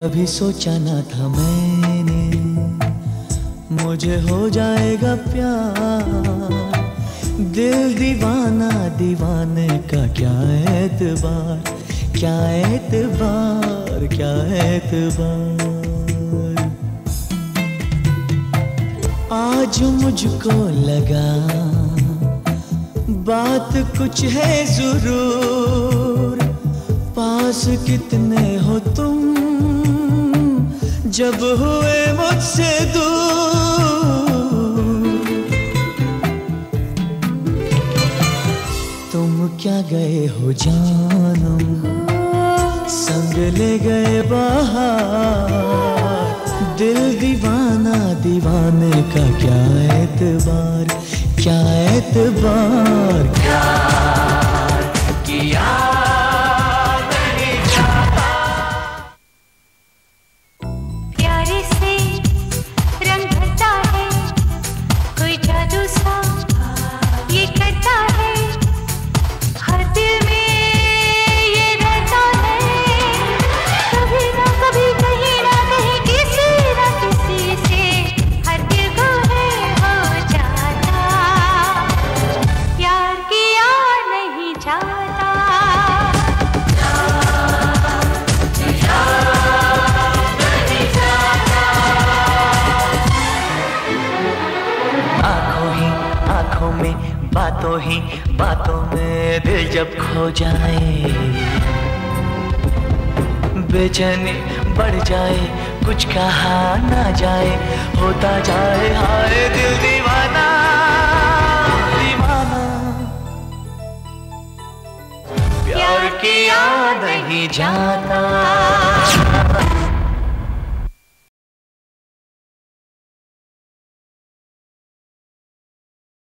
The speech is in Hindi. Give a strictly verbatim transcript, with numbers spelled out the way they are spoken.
कभी सोचा ना था मैंने मुझे हो जाएगा प्यार, दिल दीवाना दीवाने का क्या एतबार, क्या एतबार, क्या एतबार। आज मुझको लगा बात कुछ है जरूर, पास कितने हो तुम जब हुए मुझसे दूर। तुम क्या गए हो जानम, संग ले गए बाहर, दिल दीवाना दीवाने का क्या एतबार, क्या एतबार। प्यार किया नहीं जाता, प्यारे से रंग भरता है, कोई जादू सा ये करता है, हर दिल में ये रहता है, कभी ना कभी कहीं ना कहीं किसी ना किसी से हर दिल को है हो जाता, प्यार किया नहीं जाता। आँखों ही आँखों में, बातों ही बातों में दिल जब खो जाए, बेचैनी बढ़ जाए, कुछ कहा ना जाए, होता जाए हाय दिल दीवाना दीवाना। प्यार किया नहीं जाता।